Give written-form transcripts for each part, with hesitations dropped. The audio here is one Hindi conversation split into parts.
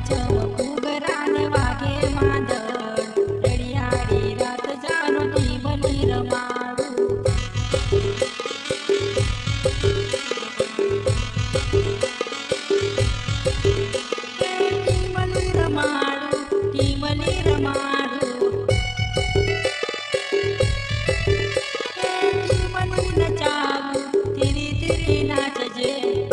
छम घुगराने वागे मांदळ रडियाळी रात जाणू टिमली रमाडू टिमली रमाडू टिमली रमाडू टिमली नचावू तिरी तिरी नाचजे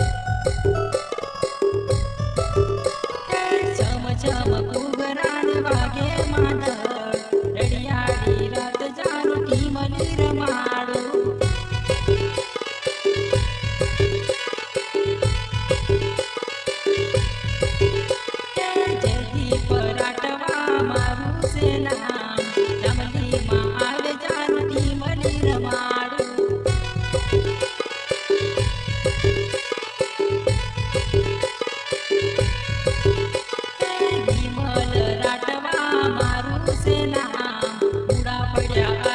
छम छम घुगराने वागे मांदळ रडियाळी रात जाणू टिमली रमाडू जल्दी पराटवा मारू से नाम जमली माँ आवे जान टिमली रमाडू विमल राटवा मारू से नाम बुडा पड्या